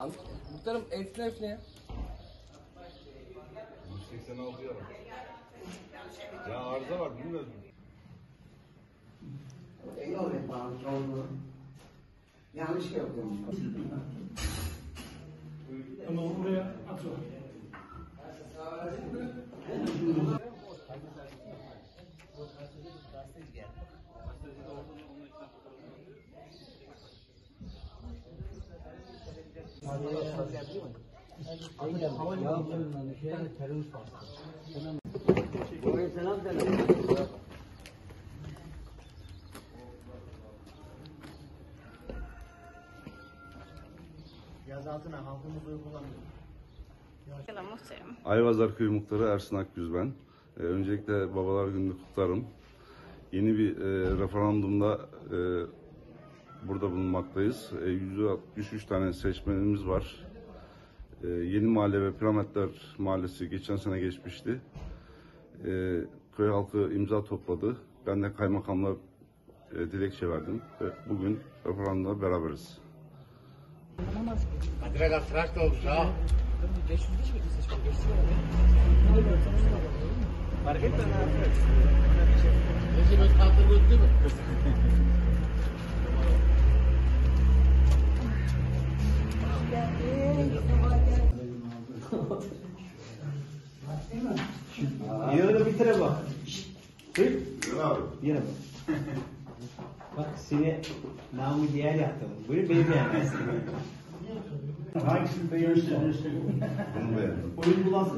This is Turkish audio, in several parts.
Muhtarım elfler ne ya? 186 ya. Ya arıza var bilmiyorum. Yok bağlı oldu. Yanlış yapıyorum. Ama oraya atıyor. Yaz altına halkımız uygulanıyor. Ayvazlar Köyü Muhtarı Ersin Akgüz ben. Öncelikle Babalar Günü'nü kutlarım. Yeni bir referandumda burada bulunmaktayız. 163 tane seçmenimiz var. Yeni Mahalle ve Piramitler Mahallesi geçen sene geçmişti. Köy halkı imza topladı. Ben de kaymakamla dilekçe verdim ve bugün referandumda beraberiz. Adrega tıraş da olmuş ha. 500 kişi mi seçmen geçti mi? Fark etmedi abi. Recep Özkan'da gördü mü? Yarını bitire bak. Yine bak. Bak seni namı diğer yaptım. Buyur beni beğenmezsin. Hangisini beğenirsen. Bunu beğendim. Oyun bulansın.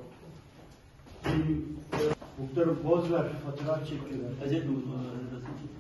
Muhtarım poz ver. Fotoğraf çekiyorlar. Acele